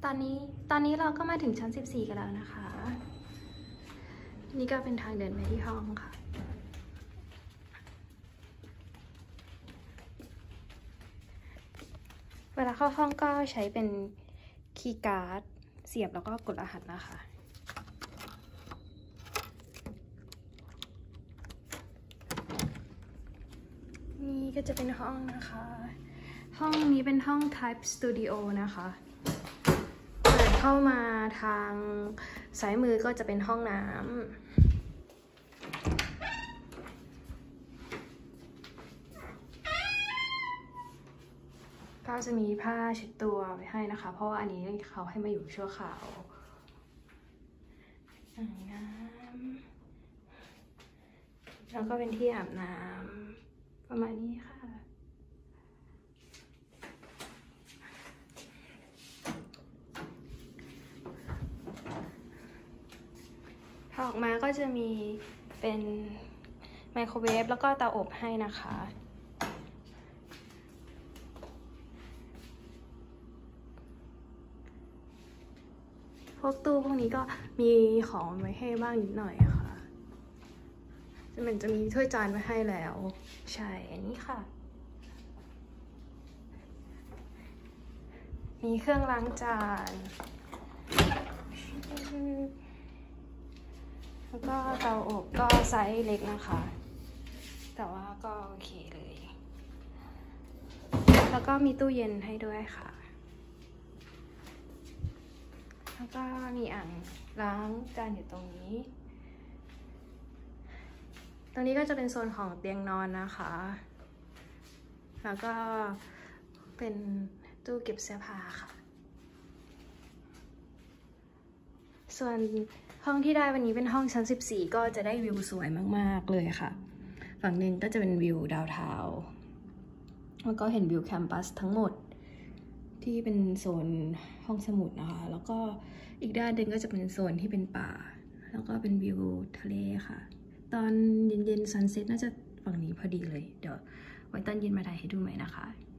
ตอนนี้เราก็มาถึงชั้น14กันแล้วนะคะนี่ก็เป็นทางเดินไปที่ห้องค่ะเวลาเข้าห้องก็ใช้เป็นคีย์การ์ดเสียบแล้วก็กดรหัสนะคะนี่ก็จะเป็นห้องนะคะห้องนี้เป็นห้อง Type Studio นะคะเปิดเข้ามาทางซ้ายมือก็จะเป็นห้องน้ำก็จะมีผ้าเช็ดตัวไว้ให้นะคะเพราะว่าอันนี้เขาให้มาอยู่ชั่วคราวอ่างน้ำแล้วก็เป็นที่อาบน้ำประมาณนี้ค่ะพอออกมาก็จะมีเป็นไมโครเวฟแล้วก็เตาอบให้นะคะพวกตู้พวกนี้ก็มีของไว้ให้บ้างนิดหน่อยค่ะมันจะมีถ้วยจานไว้ให้แล้วใช่อันนี้ค่ะมีเครื่องล้างจานแล้วก็เตาอบก็ไซส์เล็กนะคะแต่ว่าก็โอเคเลยแล้วก็มีตู้เย็นให้ด้วยค่ะแล้วก็มีอ่างล้างจานอยู่ตรงนี้ตรงนี้ก็จะเป็นโซนของเตียงนอนนะคะแล้วก็เป็นตู้เก็บเสื้อผ้าค่ะส่วนห้องที่ได้วันนี้เป็นห้องชั้น14ก็จะได้วิวสวยมากๆเลยค่ะฝั่งหนึ่งก็จะเป็นวิวดาวน์ทาวน์แล้วก็เห็นวิวแคมปัสทั้งหมดที่เป็นโซนห้องสมุดนะคะแล้วก็อีกด้านหนึ่งก็จะเป็นโซนที่เป็นป่าแล้วก็เป็นวิวทะเลค่ะตอนเย็นๆซันเซ็ตน่าจะฝั่งนี้พอดีเลยเดี๋ยวไว้ตอนเย็นมาถ่ายให้ดูใหม่นะคะ